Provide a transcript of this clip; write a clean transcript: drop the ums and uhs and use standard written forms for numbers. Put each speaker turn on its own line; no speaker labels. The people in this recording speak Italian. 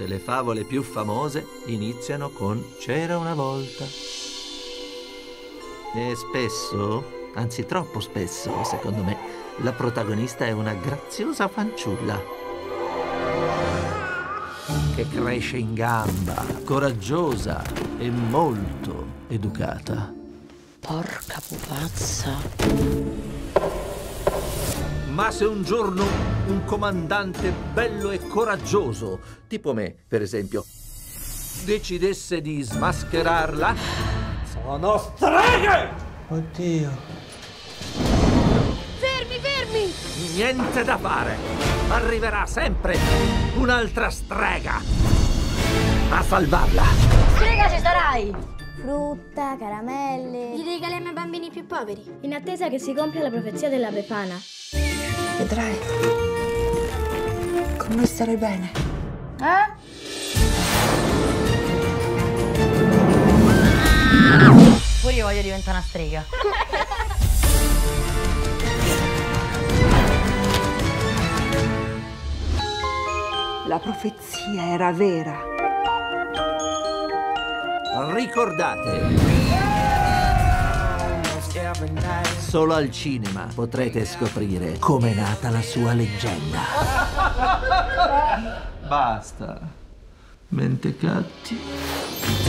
Forse le favole più famose iniziano con "c'era una volta". E spesso, anzi troppo spesso, secondo me, la protagonista è una graziosa fanciulla che cresce in gamba, coraggiosa e molto educata.
Porca pupazza.
Ma se un giorno un comandante bello e coraggioso, tipo me, per esempio, decidesse di smascherarla... Sono streghe!
Oddio.
Fermi, fermi!
Niente da fare! Arriverà sempre un'altra strega a salvarla!
Strega ci sarai!
Frutta, caramelle.
Li regaliamo ai bambini più poveri.
In attesa che si compia la profezia della Befana.
Vedrai. Con noi starai bene.
Pure io voglio diventare una strega.
La profezia era vera.
Ricordate, solo al cinema potrete scoprire com'è nata la sua leggenda. Basta, mentecatti.